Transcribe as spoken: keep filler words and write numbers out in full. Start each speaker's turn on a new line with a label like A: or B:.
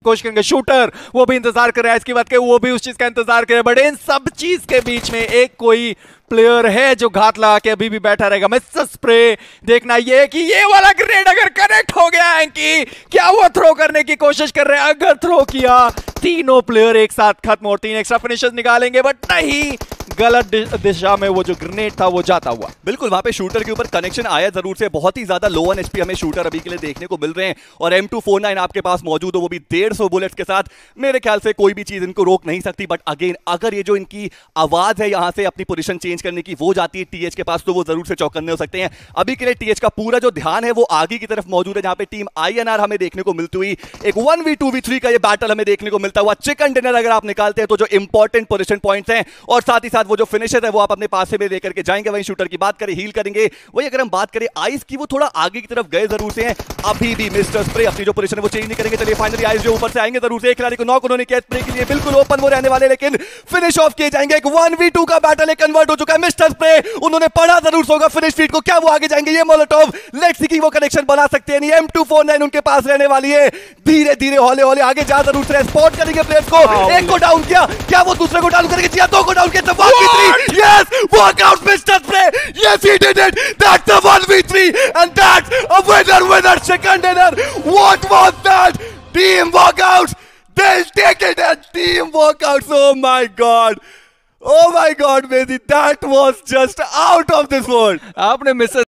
A: कोशिश करेंगे। शूटर वो भी इंतजार कर रहा है इसकी बात के, वो भी उस चीज का इंतजार कर रहा है, बट इन सब चीज के बीच में एक कोई प्लेयर है जो घात लगा के अभी भी बैठा रहेगा। मिस्टर स्प्रे देखना ये कि ये वाला ग्रेड अगर कनेक्ट हो गया है कि क्या वो थ्रो करने की कोशिश कर रहे हैं। अगर थ्रो किया तीनों प्लेयर एक साथ खत्म और तीन एक्स्ट्रा फिनिशर्स निकालेंगे, बट नहीं, गलत दिशा में वो जो ग्रेनेड था वो जाता हुआ।
B: बिल्कुल वहां पे शूटर के ऊपर कनेक्शन आया जरूर से, बहुत ही ज्यादा लो ऑन एचपी हमें शूटर अभी के लिए देखने को मिल रहे हैं और एम टू फोर नाइन आपके पास मौजूद हो, वो भी डेढ़ सौ बुलेट्स के साथ। मेरे ख्याल से कोई भी चीज इनको रोक नहीं सकती, बट अगेन अगर ये जो इनकी आवाज है यहां से अपनी पोजीशन चेंज करने की वो जाती है टीएच के पास, तो वो जरूर से चौकन्ने हो सकते हैं। अभी के लिए टीएच का पूरा जो ध्यान है वो आगे की तरफ मौजूद है, जहां पे टीम आईएनआर हमें देखने को मिलती हुई एक one v two v three का ये बैटल हमें देखने को मिलता हुआ। चिकन डिनर अगर आप निकालते हैं तो जो इंपॉर्टेंट पोजीशन पॉइंट्स हैं और साथ ही साथ वो जो फिनिशर है वो आप अपने पास से भी लेकर के जाएंगे। वहीं शूटर की बात करें, हील करेंगे। वही अगर हम बात करें आइस की, वो थोड़ा आगे की तरफ गए जरूर से हैं, अभी भी मिस्टर स्प्रे अपनी जो पोजीशन है वो चेंज नहीं करेंगे। चलिए फाइनली आइस जो ऊपर से आएंगे जरूर से, एक खिलाड़ी को नॉक उन्होंने किया स्प्रे के लिए, बिल्कुल ओपन वो रहने वाले, लेकिन फिनिश ऑफ किए जाएंगे। एक वन वी टू का बैटल कन्वर्ट हो चुका है। मिस्टर स्प्रे उन्होंने पढ़ा जरूर से होगा फिनिश फीड को, क्या वो आगे जाएंगे? ये मोलोटोव लेट्स सी कि वो कनेक्शन बना सकते हैं नहीं। एम टू फोर नाइन उनके पास रहने वाली है, धीरे धीरे हौले हौले आगे जा जरूर से, स्पॉट करेंगे प्लेयर्स को। एक को डाउन किया, क्या वो दूसरे को डाउन करेंगे? दो को डाउन किया, one v three, yes walkout mister spray, yes he did it, that's a one v three and that's a winner winner chicken dinner. What was that? Team walkouts, they'll take it as team workouts. Oh my god, oh my god, Mehdi, that was just out of this world.
A: आपने mister